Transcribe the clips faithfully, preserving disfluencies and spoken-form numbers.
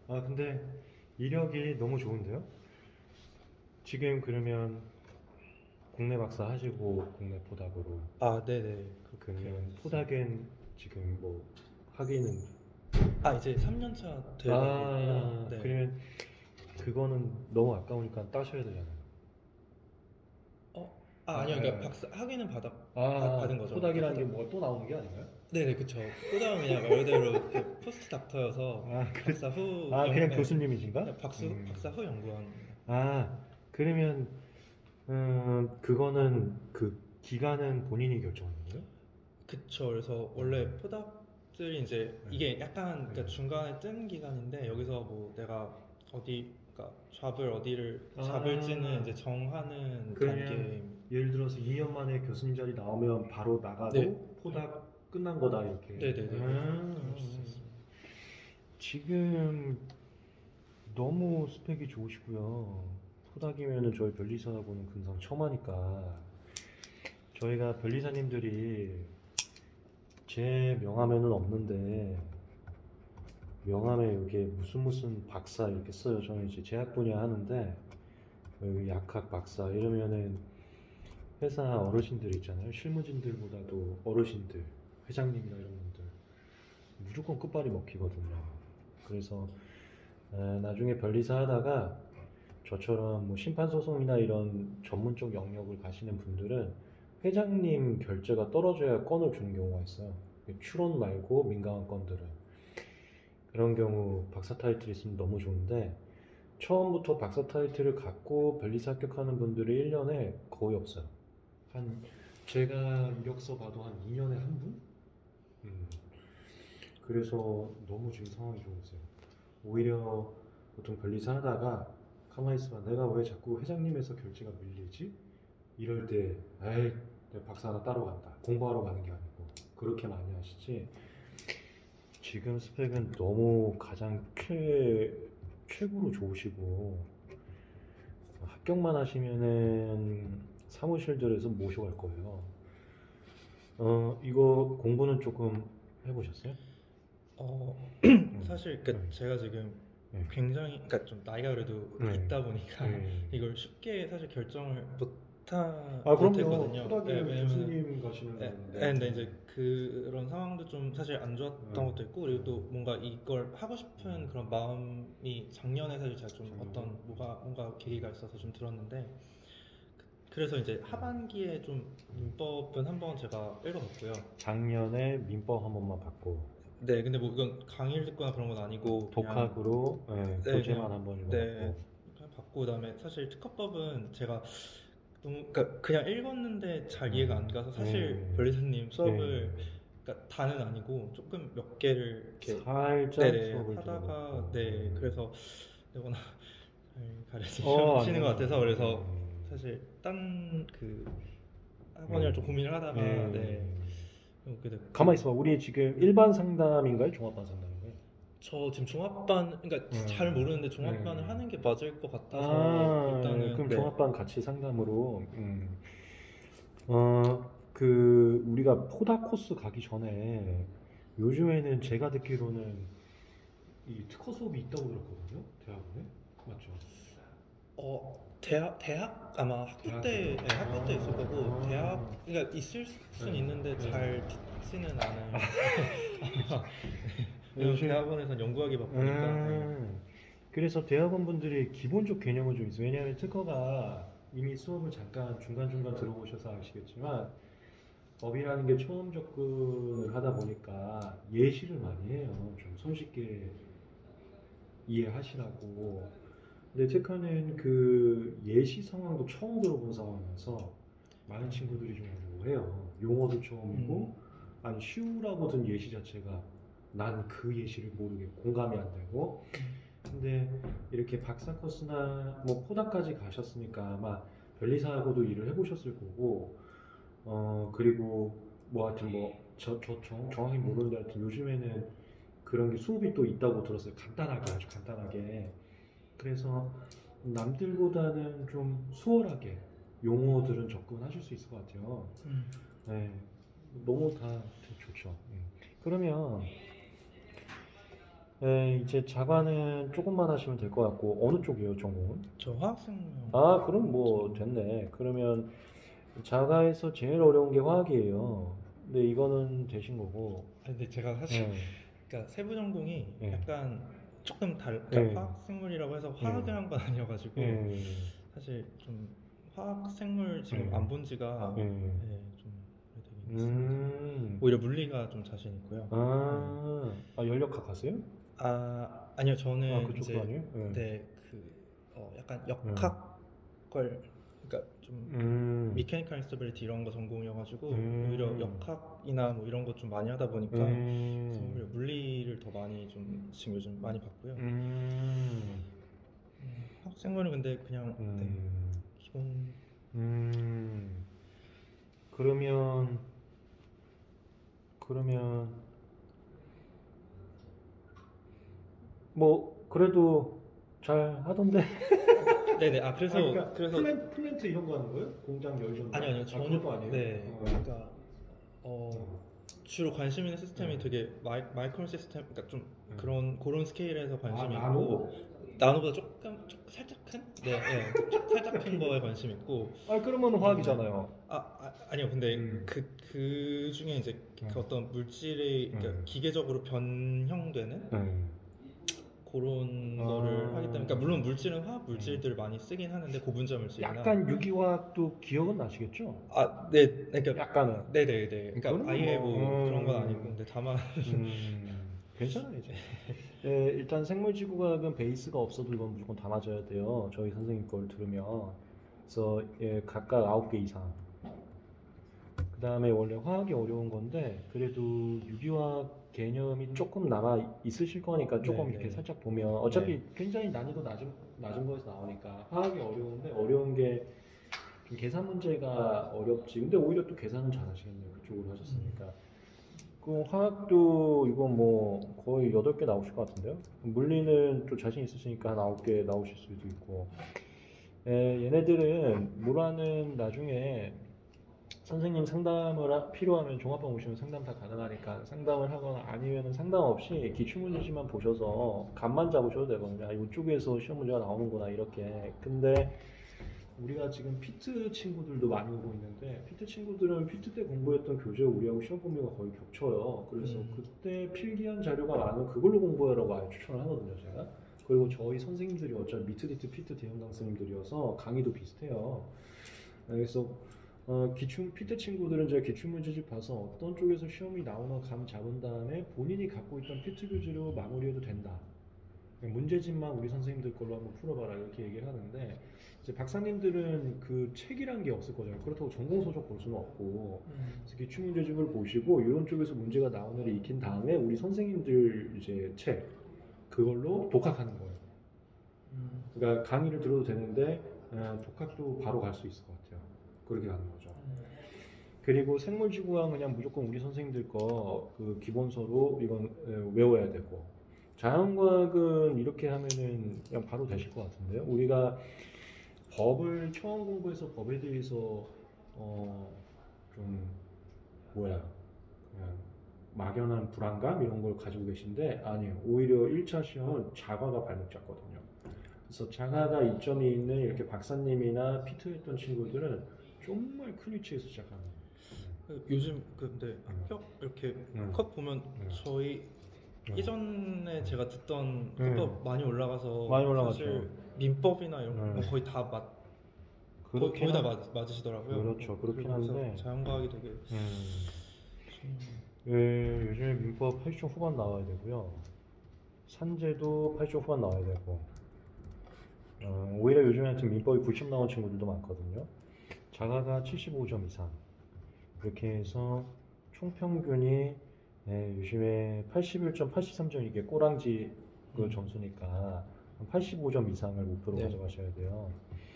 아, 근데 이력이 너무 좋은데요? 지금 그러면 국내 박사 하시고 국내 포닥으로 아, 네네. 그렇게 그러면 됐습니다. 포닥엔 지금 뭐 학위는 아, 이제 삼 년 차 돼가고 있고요. 아, 네. 그러면 그거는 너무 아까우니까 따셔야 되잖아요. 어, 아, 아, 아니요. 그러니까 아, 박사 학위는 받아, 받- 아, 받은 거죠. 그러니까 포닥이라는 게 포닥. 뭐 또 나오는 게 아닌가요? 네네, 그쵸. 포닥은 그냥 말 그대로 그 포스트 닥터여서 아, 그래, 박사 후 아, 연, 그냥 네, 교수님이신가? 그냥 박수, 음, 박사 후 연구원입니다. 아, 그러면 음, 그거는 그 기간은 본인이 결정하는 거예요? 그쵸. 그래서 원래 음, 포닥들이 이제 네, 이게 약간 네. 그러니까 중간에 뜬 기간인데 여기서 뭐 내가 어디 그러니까 잡을 어디를 잡을지는 아, 이제 정하는 그러면 단계입니다. 예를 들어서 이 년 만에 교수님 자리 나오면 바로 네, 나가도 포닥 끝난 거다 이렇게. 네네네, 그렇게 아, 그럴 수 있습니다. 지금 너무 스펙이 좋으시고요. 포닥이면은 저희 변리사하고는 근상 처음 하니까 저희가 변리사님들이 제 명함에는 없는데 명함에 여기에 무슨 무슨 박사 이렇게 써요. 저는 이제 제약 분야 하는데 여기 약학 박사 이러면은 회사 어르신들 있잖아요. 실무진들보다도 어르신들, 회장님이나 이런 분들 무조건 끝발이 먹히거든요. 그래서 에, 나중에 변리사 하다가 저처럼 뭐 심판소송이나 이런 전문적 영역을 가시는 분들은 회장님 결재가 떨어져야 건을 주는 경우가 있어요. 추론 말고 민감한 건들은. 그런 경우 박사 타이틀 있으면 너무 좋은데 처음부터 박사 타이틀을 갖고 변리사 합격하는 분들이 일 년에 거의 없어요. 한 제가 이력서 봐도 한 이 년에 한 분? 음, 그래서 너무 지금 상황이 좋으세요. 오히려 보통 변리사 하다가 가만히 있어봐. 내가 왜 자꾸 회장님에서 결제가 밀리지? 이럴 때 에이 내가 박사 하나 따로 간다. 공부하러 가는 게 아니고 그렇게 많이 하시지. 지금 스펙은 너무 가장 최, 최고로 좋으시고 합격만 하시면은 사무실들에서 모셔갈 거예요. 어, 이거 공부는 조금 해보셨어요? 어, 음, 사실 그 음, 제가 지금 네, 굉장히 그러니까 좀 나이가 그래도 네, 있다 보니까 네. 이걸 쉽게 사실 결정을 못하 아, 그럼요. 못했거든요. 네, 토닥이면 왜냐면 교수님 가시는 예, 예, 건데. 근데 이제 그런 상황도 좀 사실 안 좋았던 네, 것도 있고 그리고 또 뭔가 이걸 하고 싶은 음, 그런 마음이 작년에 사실 제가 좀 작년에. 어떤 뭐가 뭔가 계기가 있어서 좀 들었는데 그래서 이제 음, 하반기에 좀 민법은 한번 제가 읽어봤고요. 작년에 민법 한 번만 받고 네, 근데 뭐 이건 강의를 듣거나 그런 건 아니고 그냥 독학으로 예, 네, 교재만 그냥 한 번 네 읽어봤고. 그냥 받고 그다음에 사실 특허법은 제가 너무 그러니까 그냥 읽었는데 잘 이해가 안 음, 가서 사실 예, 변리사님 예. 수업을 그러니까 다는 아니고 조금 몇 개를 이렇게 살짝 네네 수업을 하다가 들어봤고. 네 음. 그래서 내거나 잘 어, 가르치시는 것 아니에요. 같아서 그래서 음, 사실 딴 그 학원이랑 좀 음, 고민을 하다가 예. 네 오게 됐고 가만히 있어봐. 우리 지금 일반 상담인가요? 종합반 상담인가요? 저 지금 종합반 그러니까 잘 음, 모르는데 종합반을 음. 하는 게 맞을 것 같아서 아, 일단은 그럼 네 종합반 같이 상담으로. 음. 어, 그 우리가 포다 코스 가기 전에 요즘에는 제가 듣기로는 이 특허 수업이 있다고 들었거든요. 대학원에. 맞죠? 어, 대학, 대학 아마 학부 때, 대학에서. 네, 학부 때 있을 거고, 아, 대학, 그러니까 있을 수는 네, 있는데 네. 잘 듣지는 않을. 아마, 왜냐면 요즘 대학원에선 연구하기 바쁘니까, 네. 음, 그래서 대학원 분들이 기본적 개념은 좀 있어요. 왜냐하면 특허가 이미 수업을 잠깐 중간중간 들어보셔서 아시겠지만 법이라는 게 처음 접근을 하다 보니까 예시를 많이 해요. 좀 손쉽게 이해하시라고. 근데 테크는 그 예시 상황도 처음 들어본 상황이어서 많은 친구들이 좀 어려워해요. 용어도 음, 처음이고, 아니 쉬우라고 든 예시 자체가 난 그 예시를 모르게 공감이 안 되고, 근데 이렇게 박사 코스나 뭐 포닥까지 가셨으니까 아마 변리사하고도 일을 해보셨을 거고, 어 그리고 뭐 하여튼 뭐저 저 정확히 모르는데 하여튼 요즘에는 그런 게 수업이 또 있다고 들었어요. 간단하게 아주 간단하게. 그래서 남들보다는 좀 수월하게 용어들은 접근하실 수 있을 것 같아요. 음. 네, 너무 다 좋죠. 음. 그러면 네, 이제 자가는 조금만 하시면 될 것 같고 어느 쪽이에요, 전공은? 저 화학생명 아, 그럼 뭐 전공. 됐네. 그러면 자가에서 제일 어려운 게 화학이에요. 근데 이거는 되신 거고. 아, 근데 제가 사실 예, 그러니까 세부 전공이 예, 약간 조금 달, 그러니까 예, 화학생물이라고 해서 예, 화학을 한 건 아니어가지고 예, 사실 좀 화학생물 지금 예, 안 본 지가 예. 예, 좀 되긴 했습니다. 음, 오히려 물리가 좀 자신 있고요. 네. 아, 아 연력학 하세요? 아 아니요 아, 저는 그쪽도 이제 아니에요? 예, 네, 그 어, 약간 예. 역학걸 그러니까 좀 음, 미케니컬 인스터빌리티 이런 거 전공이어가지고 오히려 음, 역학이나 뭐 이런 거 좀 많이 하다 보니까 그래서 음, 오히려 물리를 더 많이 좀 지금 요즘 많이 받고요. 음, 음, 학생물은 근데 그냥 네 음, 기본 음. 그러면, 그러면, 뭐, 그래도 잘 하던데? 네네 아 그래서 아니, 그러니까 그래서 플랜, 플랜트 이런 거 하는 거예요? 공장 열 전자? 아니요 아니요 아, 전혀 그것도 아니에요? 네 어. 그러니까 어 어. 주로 관심 있는 시스템이 어. 되게 마이, 마이크로 시스템 그러니까 좀 음. 그런 그런 스케일에서 아, 관심이 나노? 있고 나노보다 조금 조, 살짝 큰? 네, 네, 조- 살짝 큰 거에 관심 있고 아, 그러면 화학이잖아요. 아, 아 아니요 근데 음. 그, 그 중에 이제 음. 그 어떤 물질이 그러니까 음. 기계적으로 변형되는 음. 그런 거를 하기 때문에 아, 그러니까 물론 물질은 화학 음. 물질들을 많이 쓰긴 하는데 고분자 물질이나 약간 유기화학도 기억은 나시겠죠? 아, 네, 그러니까 약간은. 네네네 그러니까 그러면 아예 뭐, 뭐 그런 건 아니고 음, 근데 다만 음, 괜찮아요, 이제. 네, 일단 생물지구과학은 베이스가 없어도 이건 무조건 다 맞아야 돼요. 저희 선생님 걸 들으면. 그래서 예, 각각 아홉 개 이상. 그 다음에 원래 화학이 어려운 건데, 그래도 유기화학 개념이 조금 남아 있으실 거니까 조금 이렇게 네네 살짝 보면, 네. 어차피 굉장히 난이도 낮은, 낮은 거에서 나오니까, 화학이 어려운데, 어려운 게 좀 계산 문제가 어렵지. 근데 오히려 또 계산은 잘 하시겠네요. 그쪽으로 음, 하셨으니까. 그 화학도 이거 뭐 거의 여덟 개 나오실 것 같은데요? 물리는 또 자신 있으시니까 한 아홉 개 나오실 수도 있고. 에, 얘네들은 물화는 나중에 선생님 상담을 하- 필요하면 종합반 오시면 상담 다 가능하니까 상담을 하거나 아니면 상담 없이 기출문제지만 보셔서 감만 잡으셔도 되거든요. 아, 이쪽에서 시험 문제가 나오는구나 이렇게. 근데 우리가 지금 피트 친구들도 많이 오고 있는데 피트 친구들은 피트 때 공부했던 교재가 우리하고 시험 범위가 거의 겹쳐요. 그래서 음, 그때 필기한 자료가 많으면 그걸로 공부하라고 아예 추천을 하거든요, 제가. 그리고 저희 선생님들이 어차피 미트리트 피트 대형 강사님들이어서 강의도 비슷해요. 그래서 어, 기출 피트 친구들은 제가 기출 문제집 봐서 어떤 쪽에서 시험이 나오나 감 잡은 다음에 본인이 갖고 있던 피트 교재로 마무리해도 된다. 문제집만 우리 선생님들 걸로 한번 풀어봐라 이렇게 얘기를 하는데 이제 박사님들은 그 책이란 게 없을 거잖아요. 그렇다고 전공 서적 볼 수는 없고 음, 그래서 기출 문제집을 보시고 이런 쪽에서 문제가 나오는 애를 익힌 다음에 우리 선생님들 이제 책 그걸로 독학하는 거예요. 음, 그러니까 강의를 들어도 되는데 어, 독학도 바로 갈 수 있을 것 같아요. 그렇게 가는 거죠. 그리고 생물지구학 그냥 무조건 우리 선생님들 거 그 기본서로 이건 에, 외워야 되고 자연과학은 이렇게 하면은 그냥 바로 되실 것 같은데요. 우리가 법을 처음 공부해서 법에 대해서 어 좀 뭐야 그냥 막연한 불안감 이런 걸 가지고 계신데 아니에요. 오히려 일 차 시험은 자과가 발목 잡거든요. 그래서 자과가 이점이 있는 이렇게 박사님이나 피트했던 친구들은 정말 큰 위치에서 시작하는 거예요. 그 요즘 그 근데 음. 합격 이렇게 음. 컷 보면 음. 저희 음. 예전에 제가 듣던 음. 합격 많이 올라가서 많이 올라갔죠. 사실 민법이나 이런 거 음. 뭐 거의 다 맞, 거의, 그렇긴 거의 다 한- 맞, 맞으시더라고요. 그렇죠. 그렇긴 그리고 그래서 한데 자연과학이 되게 음. 좀, 예, 요즘에 민법 팔십 점 후반 나와야 되고요. 산재도 팔십 점 후반 나와야 되고 어, 오히려 요즘에 하여튼 민법이 구십 점 나온 친구들도 많거든요. 자가가 칠십오 점 이상 이렇게 해서 총평균이 예, 요즘에 팔십일 점, 팔십삼 점 이게 꼬랑지 그 음, 점수니까 한 팔십오 점 이상을 목표로 네. 가져가셔야 돼요.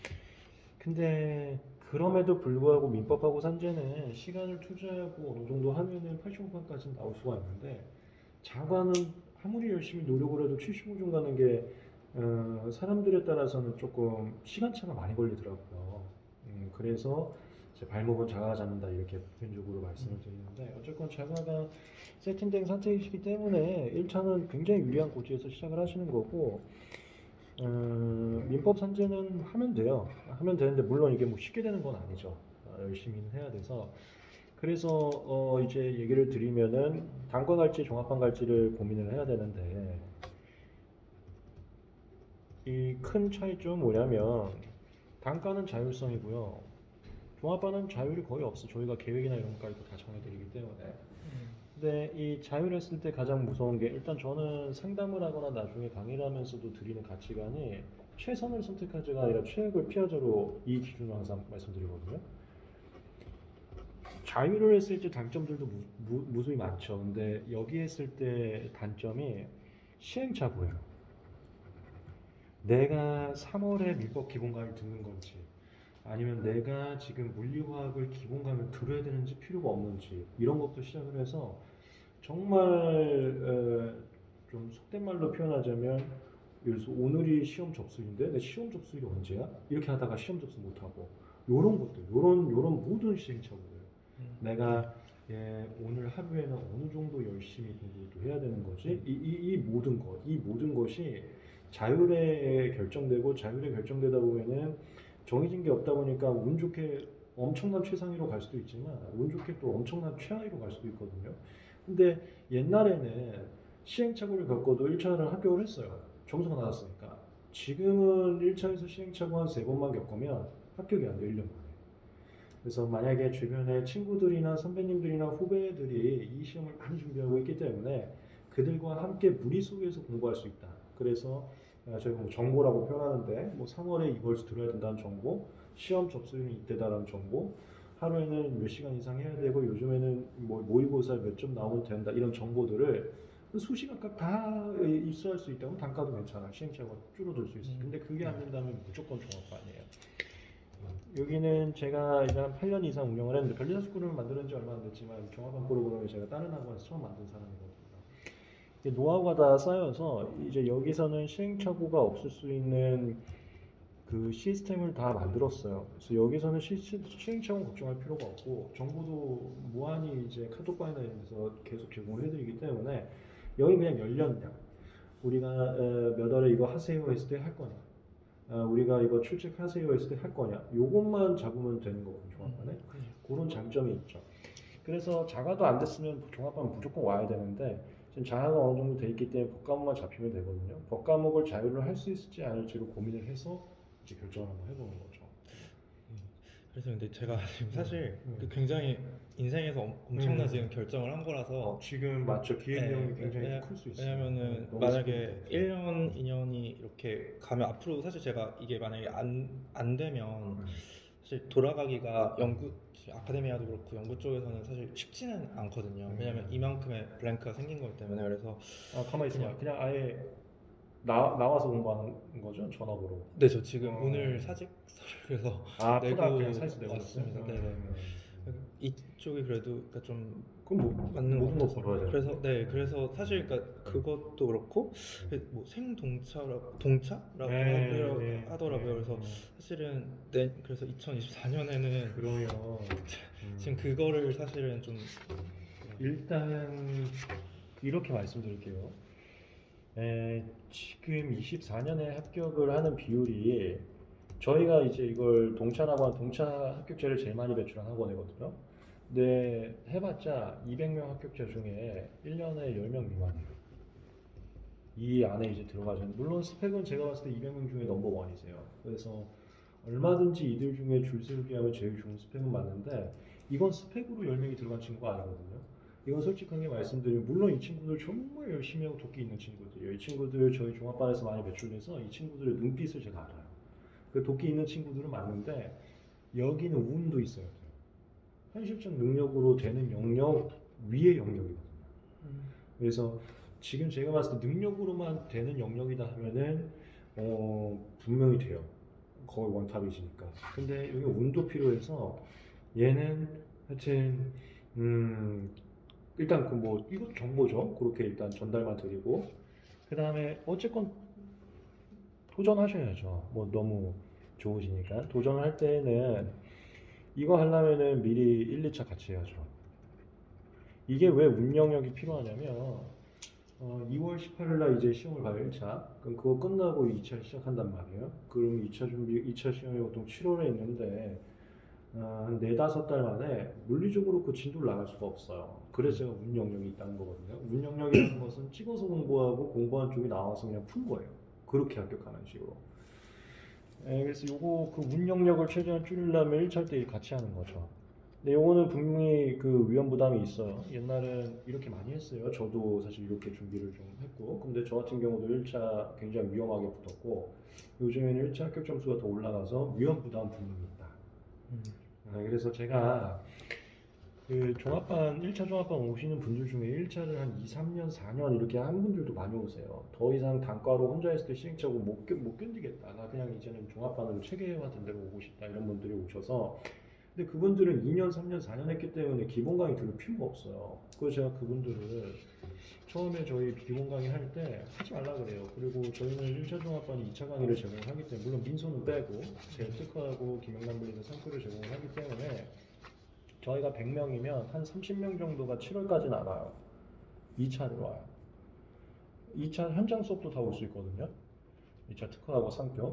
근데 그럼에도 불구하고 민법하고 산재는 시간을 투자하고 어느 정도 하면은 팔십오 판까지 나올 수가 있는데 자과는 아무리 열심히 노력을 해도 칠십오 점 가는 게 어, 사람들에 따라서는 조금 시간차가 많이 걸리더라고요. 음, 그래서 이제 발목은 자가가 잡는다 이렇게 보편적으로 말씀을 드리는데 어쨌건 자가가 세팅된 상태이시기 때문에 일 차는 굉장히 유리한 고지에서 시작을 하시는 거고 음, 민법 산재는 하면 돼요. 하면 되는데 물론 이게 뭐 쉽게 되는 건 아니죠. 어, 열심히는 해야 돼서 그래서 어, 이제 얘기를 드리면은 단과 갈지 종합반 갈지를 고민을 해야 되는데 이 큰 차이점은 뭐냐면 단가는 자율성이고요. 종합반은 자율이 거의 없어. 저희가 계획이나 이런 것까지 다 정해드리기 때문에. 음. 근데 이 자율했을 때 가장 무서운 게 일단 저는 상담을 하거나 나중에 강의를 하면서도 드리는 가치관이 최선을 선택하자가 아니라 최악을 피하자로 이 기준을 항상 말씀드리거든요. 자율을 했을 때 단점들도 무, 무, 무수히 많죠. 근데 여기 했을 때 단점이 시행착오예요. 내가 삼월에 민법 기본강의를 듣는 건지 아니면 내가 지금 물리화학을 기본강의를 들어야 되는지 필요가 없는지 이런 것도 시작을 해서 정말 에, 좀 속된 말로 표현하자면 예를 들어서 오늘이 시험 접수일인데 내 시험 접수일이 언제야? 이렇게 하다가 시험 접수 못하고 요런 것들 요런 요런 모든 시행착오예요. 음. 내가 예, 오늘 하루에는 어느 정도 열심히 공부도 해야 되는 거지? 이, 이, 이 모든 것, 이 모든 것이 자율에 결정되고 자율에 결정되다 보면은 정해진 게 없다 보니까 운 좋게 엄청난 최상위로 갈 수도 있지만 운 좋게 또 엄청난 최하위로 갈 수도 있거든요. 근데 옛날에는 시행착오를 겪어도 일 차를 합격을 했어요. 점수가 나왔으니까. 지금은 일 차에서 시행착오 한 세 번만 겪으면 합격이 안 돼요. 일 년 만에. 그래서 만약에 주변에 친구들이나 선배님들이나 후배들이 이 시험을 많이 준비하고 있기 때문에 그들과 함께 무리 속에서 공부할 수 있다. 그래서 저희가 뭐 정보라고 표현하는데 뭐 삼월에 이걸 들어야 된다는 정보, 시험 접수율이 이때다라는 정보, 하루에는 몇 시간 이상 해야 되고 요즘에는 뭐 모의고사 몇 점 나오면 된다 이런 정보들을 수시간각 다 입수할 수 있다면 단가도 괜찮아. 시행착오가 줄어들 수 있어. 근데 그게 안 된다면 무조건 종합반이에요. 여기는 제가 이제 한 팔 년 이상 운영을 했는데 변리사 스쿨을 만드는 지 얼마 안 됐지만 종합반 프로그램을 제가 다른 학원에서 처음 만든 사람이거든요. 노하우가 다 쌓여서 이제 여기서는 시행착오가 없을 수 있는 그 시스템을 다 만들었어요. 그래서 여기서는 시, 시, 시행착오 걱정할 필요가 없고 정보도 무한히 이제 카톡방이나 이런 데서 계속 제공을 해드리기 때문에 여기 그냥 연령당 우리가 어, 몇 월에 이거 하세요 했을 때 할 거냐 어, 우리가 이거 출첵하세요 했을 때 할 거냐 요것만 잡으면 되는 거거든요. 종합반에 그런 장점이 있죠. 그래서 자가도 안 됐으면 종합반 무조건 와야 되는데 지금 자가가 어느 정도 돼 있기 때문에 법 과목만 잡히면 되거든요. 법 과목을 자율로 할 수 있을지 아닐지를 고민을 해서 이제 결정을 한번 해보는 거죠. 그래서 근데 제가 지금 사실 음, 음. 그 굉장히 인생에서 엄- 엄청난 음. 지금 결정을 한 거라서 어, 지금 맞죠. 기획 네, 내용이 굉장히 왜냐- 클 수 있어요. 왜냐면은 너무 만약에 스피드. 일 년, 이 년이 이렇게 가면 앞으로 사실 제가 이게 만약에 안, 안 되면 음. 사실 돌아가기가 연구 아카데미아도 그렇고 연구 쪽에서는 사실 쉽지는 않거든요. 음. 왜냐면 이만큼의 블랭크가 생긴 거기 때문에. 그래서 아, 가만히 있어. 그냥- 그냥, 그냥 아예 나, 나와서 공부하는 거죠? 전업으로. 네, 저 지금 어. 오늘 사직서를 그래서 아, 내고 토닥 그냥 사이즈 내고 왔습니다. 있어요? 네네. 음. 이쪽이 그래도 그러니까 좀 그럼 뭐 맞는 모든 것 거 같아서. 걸어야 돼. 그래서 네, 그래서 사실 그러니까 그것도 그렇고 뭐 생동차라고 동차라고 네, 하더라고요. 네, 하더라고요. 네. 그래서 사실은 내 그래서 이천이십사 년에는 그러면 지금 그거를 사실은 좀 일단 이렇게 말씀드릴게요. 에, 지금 이십사 년에 합격을 하는 비율이 저희가 이제 이걸 동차라고 하는 동차 합격자를 제일 많이 배출한 학원이거든요. 근데 해봤자 이백 명 합격자 중에 일 년에 십 명 미만이에요. 이 안에 이제 들어가죠. 물론 스펙은 제가 봤을 때 이백 명 중에 넘버원이세요. 그래서 얼마든지 이들 중에 줄 세우기 하면 제일 좋은 스펙은 맞는데 이건 스펙으로 십 명이 들어간 친구가 아니거든요. 이건 솔직하게 말씀드리면 물론 이 친구들 정말 열심히 하고 도끼 있는 친구들이에요. 이 친구들 저희 종합반에서 많이 배출돼서 이 친구들의 눈빛을 제가 알아요. 그 도끼 있는 친구들은 맞는데 여기는 운도 있어야 돼요. 현실적 능력으로 되는 영역 위의 영역이거든요. 그래서 지금 제가 봤을 때 능력으로만 되는 영역이다 하면은 어, 분명히 돼요. 거의 원탑이시니까. 근데 여기 운도 필요해서 얘는 하여튼 음 일단 그 뭐 이거 정보죠. 그렇게 일단 전달만 드리고 그 다음에 어쨌건 도전하셔야죠. 뭐 너무 좋으시니까 도전을 할 때는 이거 하려면은 미리 일, 이 차 같이 해야죠. 이게 왜 운영력이 필요하냐면 어, 이월 십팔일 날 이제 시험을 가요 일 차. 그럼 그거 끝나고 이 차 시작한단 말이에요. 그럼 이 차 준비, 이 차 시험이 보통 칠월에 있는데 어, 한 네다섯 달 만에 물리적으로 그 진도를 나갈 수가 없어요. 그래서 제가 운영력이 있다는 거거든요. 운영력이라는 것은 찍어서 공부하고 공부한 쪽이 나와서 그냥 푼 거예요. 그렇게 합격하는 식으로. 예, 그래서 요거 그 운영력을 최대한 줄이려면 일 차 때 같이 하는 거죠. 근데 요거는 분명히 그 위험 부담이 있어요. 옛날엔 이렇게 많이 했어요. 저도 사실 이렇게 준비를 좀 했고. 근데 저 같은 경우도 일 차 굉장히 위험하게 붙었고, 요즘에는 일 차 합격 점수가 더 올라가서 위험 부담 분명히 있다. 음. 아, 그래서 제가 그 종합반, 일 차 종합반 오시는 분들 중에 일 차를 한 이, 삼 년, 사 년 이렇게 한 분들도 많이 오세요. 더 이상 단과로 혼자 했을 때 시행착오 못, 견- 못 견디겠다. 나 그냥 이제는 종합반으로 체계화된 대로 오고 싶다. 이런 분들이 오셔서 근데 그분들은 이 년, 삼 년, 사 년 했기 때문에 기본 강의 들을 필요가 없어요. 그래서 제가 그분들을 처음에 저희 기본 강의 할 때 하지 말라 그래요. 그리고 저희는 일 차 종합반이 이 차 강의를 제공하기 때문에 물론 민소는 빼고 제 특허하고 김영남 블리는 상표를 제공을 하기 때문에 저희가 백 명이면 한 삼십 명 정도가 칠월까지 나가요. 이 차로 와요. 이 차 현장 수업도 다 올 수 있거든요. 이 차 특허하고 상표.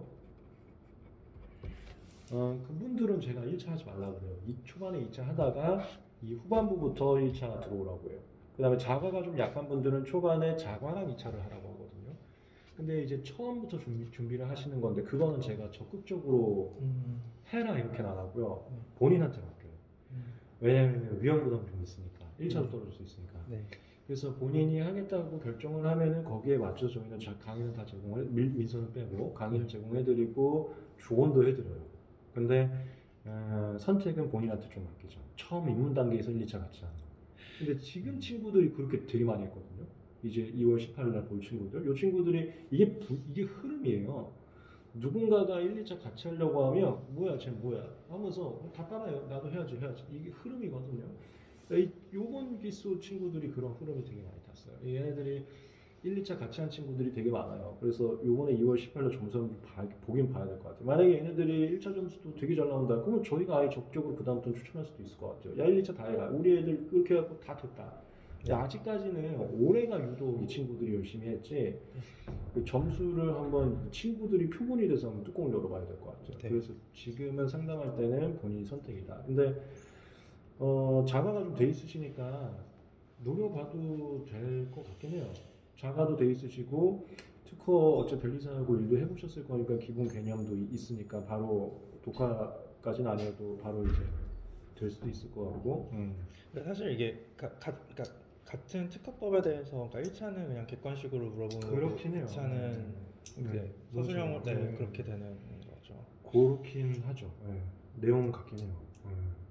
어, 그분들은 제가 일 차 하지 말라 그래요. 이 초반에 이 차 하다가 이 후반부부터 일 차 들어오라고 해요. 그 다음에 자가가 좀 약한 분들은 초반에 자가랑 이 차를 하라고 하거든요. 근데 이제 처음부터 준비, 준비를 하시는 건데 그거는 제가 적극적으로 음. 해라 이렇게는 안 하고요. 네. 본인한테 맡겨요. 음. 왜냐면 위험 부담이 좀 있으니까. 일 차로 떨어질 수 있으니까. 네. 그래서 본인이 하겠다고 결정을 하면은 거기에 맞춰서 저희는 자- 강의는 다 제공을 해- 민- 민서는 빼고 강의는 제공해드리고 조언도 해드려요. 근데 어, 선택은 본인한테 좀 맡기죠. 처음 입문 단계에서 일, 이 차 같이 하는 거. 근데 지금 친구들이 그렇게 되게 많이 했거든요. 이제 이월 십팔일 날 볼 친구들. 이 친구들이 이게 부- 이게 흐름이에요. 누군가가 일, 이 차 같이 하려고 하면 뭐야 쟤 뭐야 하면서 다 따라요. 나도 해야지 해야지. 이게 흐름이거든요. 이 요번 기수 친구들이 그런 흐름이 되게 많이 탔어요. 얘네들이 일, 이 차 같이 한 친구들이 되게 많아요. 그래서 요번에 이월 십팔일 점수를 좀 봐- 보긴 봐야 될 것 같아요. 만약에 얘네들이 일 차 점수도 되게 잘 나온다. 그러면 저희가 아예 적극적으로 그다음부터 추천할 수도 있을 것 같아요. 야 일, 이 차 다 해라. 우리 애들 그렇게 해갖고 다 됐다. 근데 아직까지는 올해가 유독 이 친구들이 열심히 했지 그 점수를 한번 이 친구들이 표본이 돼서 한번 뚜껑을 열어봐야 될 것 같아요. 네. 그래서 지금은 상담할 때는 본인 선택이다. 근데 어, 자가가 좀 돼 있으시니까 노려봐도 될 것 같긴 해요. 자가도 돼 있으시고 특허 어째 변리사하고 일도 해보셨을 거니까 기본 개념도 이- 있으니까 바로 독화까지는 아니어도 바로 이제 될 수도 있을 것 같고. 음. 근데 사실 이게 가, 가, 그러니까 같은 특허법에 대해서 그러니까 일 차는 그냥 객관식으로 물어보는 거고 그렇긴 해요. 이 차는 이제 네. 서술형으로 네, 네. 그렇게 되는 거죠. 그렇긴 하죠. 네. 내용 같긴 해요. 네.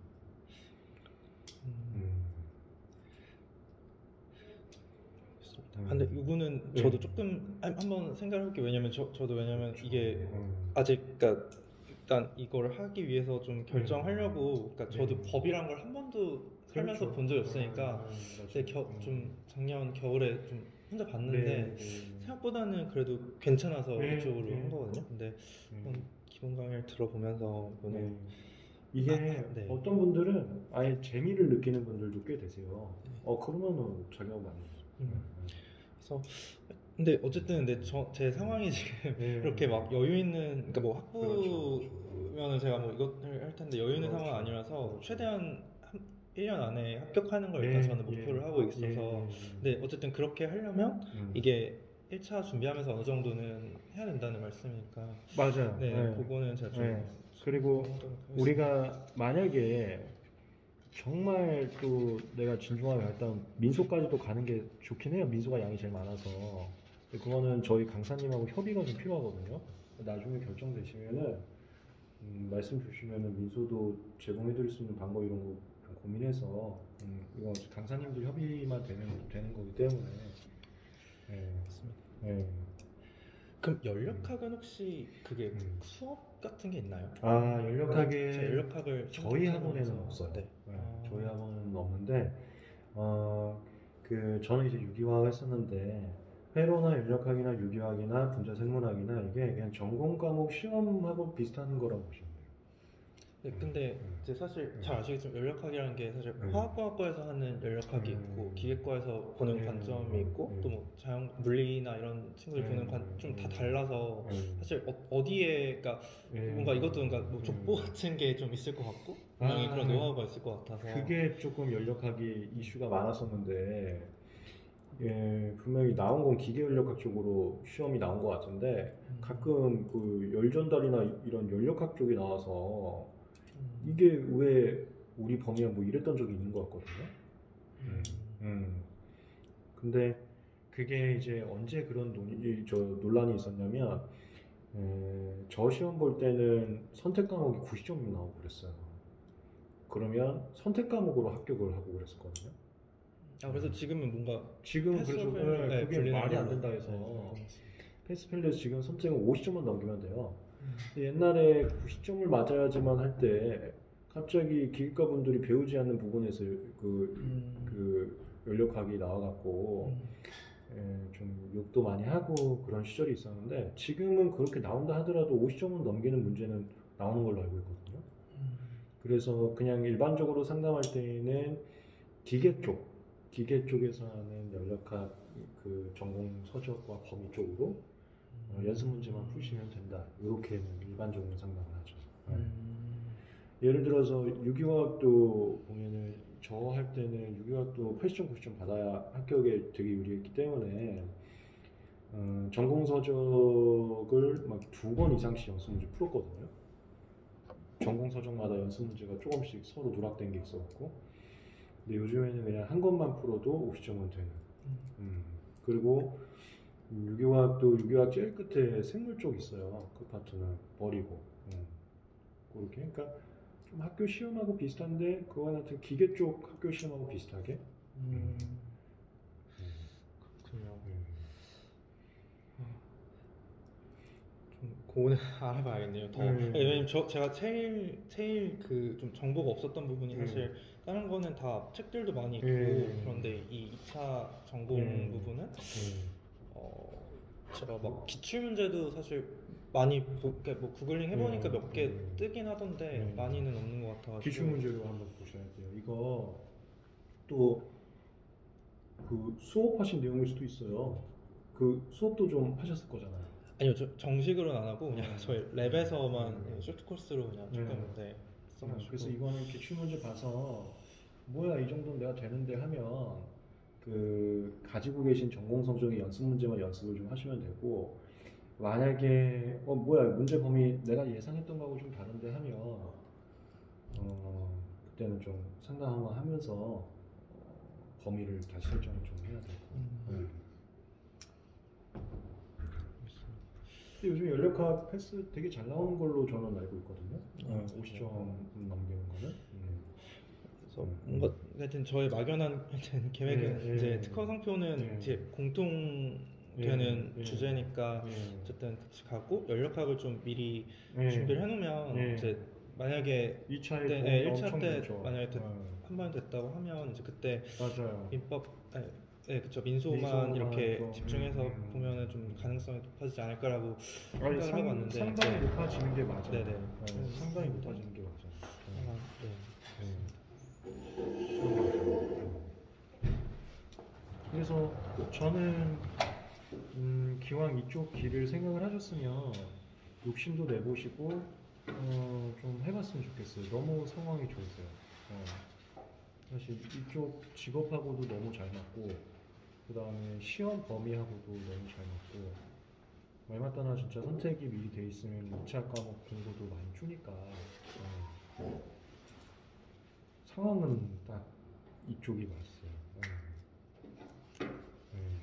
음. 음. 아, 근데 이거는 네. 저도 조금 한- 한번 생각해 볼게요. 왜냐면 저, 저도 왜냐면 이게 음. 아직 그러니까 일단 이걸 하기 위해서 좀 결정하려고 그러니까 저도 네. 법이란 걸 한 번도 살면서 그렇죠. 본 적이 없으니까 음, 맞아요. 근데 겨, 음. 좀 작년 겨울에 좀 혼자 봤는데 네, 네. 생각보다는 그래도 괜찮아서 네, 이쪽으로 네. 한 거거든요. 근데 네. 한번 기본 강의를 들어보면서 이거는 네. 이게 아, 네. 어떤 분들은 아예 재미를 느끼는 분들도 꽤 되세요. 네. 어 그러면은 자기하고 많이 했어. 음. 그래서 근데 어쨌든 근데 저, 제 상황이 지금 네. 그렇게 막 여유 있는 그러니까 뭐 그렇죠, 학부면은 제가 뭐 이것을 할 텐데 여유 있는 그렇죠. 상황은 아니라서 그렇죠. 최대한 한 일 년 안에 합격하는 걸 네, 일단 저는 예, 목표를 하고 있어서 예, 예. 근데 어쨌든 그렇게 하려면 음. 이게 일 차 준비하면서 어느 정도는 해야 된다는 말씀이니까 맞아요. 네, 네. 그거는 제가 좀 네. 그리고 하도록 하겠습니다. 우리가 만약에 정말 또 내가 진중하게 갔다 민소까지도 가는 게 좋긴 해요. 민소가 양이 제일 많아서. 근데 그거는 저희 강사님하고 협의가 좀 필요하거든요. 나중에 결정되시면은 음, 말씀 주시면은 민소도 제공해드릴 수 있는 방법 이런 거 좀 고민해서 음, 이거 강사님들 협의만 되는 되는 거기 때문에. 네. 맞습니다. 네. 그럼 연력학은 혹시 그게 음. 수업 같은 게 있나요? 아 연력하게 제가 연력학을 저희 선택하고 학원에는 나서- 없어요. 네. 네, 아. 저희 학원은 없는데 어, 그 저는 이제 유기화학 했었는데 회로나 연력학이나 유기화학이나 분자생물학이나 이게 그냥 전공 과목 시험하고 비슷한 거라고 보시면 돼요. 네, 근데 음. 이제 사실 음. 잘 아시겠지만 연력학이라는 게 사실 음. 화학공학과에서 하는 연력학이 음. 있고 기계과에서 보는 음. 관점이 있고 음. 또 뭐 자연 물리나 이런 친구들이 보는 관 좀 다 음. 달라서 음. 사실 어, 어디에 그러니까 음. 뭔가 이것도 뭔가 뭐 음. 족보 같은 게 좀 있을 것 같고 분명히 아, 그런 노하우가 있을 것 같아서 그게 조금 연력학이 이슈가 많았었는데, 예, 분명히 나온 건 기계연력학 쪽으로 시험이 나온 것 같은데, 음. 가끔 그 열전달이나 이런 연력학 쪽이 나와서 음. 이게 왜 우리 범위야 뭐 이랬던 적이 있는 것 같거든요. 음. 음. 근데 그게 이제 언제 그런 논의, 저 논란이 있었냐면, 에, 저 시험 볼 때는 선택 과목이 구십 점이 나오고 그랬어요. 그러면 선택 과목으로 합격을 하고 그랬었거든요. 아 그래서 지금은 뭔가 지금 그래서 패스오브를, 네, 네, 그게 불리는 말이 안 걸로. 된다 네, 해서 알고 있습니다. 패스펠레스 지금 선택은 오십 점만 넘기면 돼요. 음. 근데 옛날에 구십 점을 맞아야지만 할 때 갑자기 기계과 분들이 배우지 않는 부분에서 그, 음. 그 연력학이 나와갖고 음. 예, 좀 욕도 많이 하고 그런 시절이 있었는데, 지금은 그렇게 나온다 하더라도 오십 점은 넘기는 문제는 나오는 걸로 알고 있거든요. 음. 그래서 그냥 일반적으로 상담할 때는 기계 쪽, 기계 쪽에서 하는 연력학 그 전공 서적과 범위 쪽으로 어, 연습 문제만 푸시면 된다. 이렇게는 일반적으로 상담을 하죠. 네. 음. 예를 들어서 유기화학도 보면은 저 할 때는 유기화학도 팔십 점, 구십 점 받아야 합격에 되게 유리했기 때문에 어, 전공 서적을 막 두 번 이상씩 연습 문제 풀었거든요. 전공 서적마다 연습 문제가 조금씩 서로 누락된 게 있었고, 근데 요즘에는 그냥 한 것만 풀어도 오십 점은 되는. 음. 그리고 유기화학도 유기화학 제일 끝에 생물 쪽 있어요. 그 파트는 버리고. 음. 그렇게. 그러니까 좀 학교 시험하고 비슷한데 그와 같은 기계 쪽 학교 시험하고 비슷하게. 음. 음. 그렇군요. 음. 좀 고민을 알아봐야겠네요. 더 음. 왜냐면 저 제가 제일 제일 그 좀 정보가 없었던 부분이 음. 사실 다른 거는 다 책들도 많이 있고 음. 그런데 이 이 차 전공 음. 부분은 음. 어 제가 막 기출 문제도 사실 많이 보, 그러니까 뭐 구글링 해보니까 음. 몇 개 음. 뜨긴 하던데 음. 많이는 없는 것 같아가지고 기출 문제로 한번 보셔야 돼요. 이거 또 그 수업하신 내용일 수도 있어요. 그 수업도 좀 하셨을 거잖아요. 아니요 저 정식으로는 안 하고 그냥 음. 저희 랩에서만 음. 쇼트 코스로 그냥 조금 음. 네, 음, 써가지고 그래서 이거는 기출 문제 봐서 뭐야 이 정도는 내가 되는데 하면 그 가지고 계신 전공 성적의 연습 문제만 연습을 좀 하시면 되고, 만약에 어 뭐야 문제 범위 내가 예상했던 거하고 좀 다른데 하면 어 그때는 좀 상담 한번 하면서 어, 범위를 다시 설정을 좀 해야 되고. 음. 네. 근데 요즘 연력학 패스 되게 잘 나오는 걸로 저는 알고 있거든요. 음. 오십 점 넘기는 거는. 음. 그래서 음. 뭔가 하여튼 저의 막연한 하여튼 계획은 네, 이제 네. 특허 상표는 네. 이제 공통 네, 되는 네. 주제니까 네. 어쨌든 같이 가고 연력학을 좀 미리 네. 준비를 해놓으면 네. 이제 만약에 이 차에 그때 도움이 네, 일 차 엄청 때 되죠. 만약에 됐, 네. 한 번 됐다고 하면 이제 그때 맞아요. 민법 네, 네 그쵸 민소만 민소만 이렇게 또, 집중해서 음, 음. 보면은 좀 가능성이 높아지지 않을까라고 아니, 생각을 상, 해봤는데 상당히 네. 높아지는 게 맞아요. 네네. 네, 음. 상당히 높아지는 게 맞아요. 네. 아, 네. 네. 그래서 저는 음, 기왕 이쪽 길을 생각을 하셨으면 욕심도 내보시고 어, 좀 해봤으면 좋겠어요. 너무 상황이 좋으세요. 어. 사실 이쪽 직업하고도 너무 잘 맞고, 그 다음에 시험 범위하고도 너무 잘 맞고, 말마따나 진짜 선택이 미리 돼 있으면 이 차 과목 공부도 많이 주니까 어. 상황은 딱 이쪽이 맞았어요. 어. 네.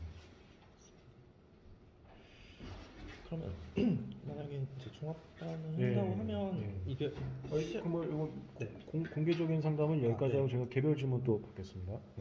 그러면 만약에 이제 종합반을 네, 한다고 하면 네. 이게 아니, 그럼 뭐 이거 네. 공, 공개적인 상담은 여기까지 아, 네. 하고 제가 개별 질문 또 받겠습니다.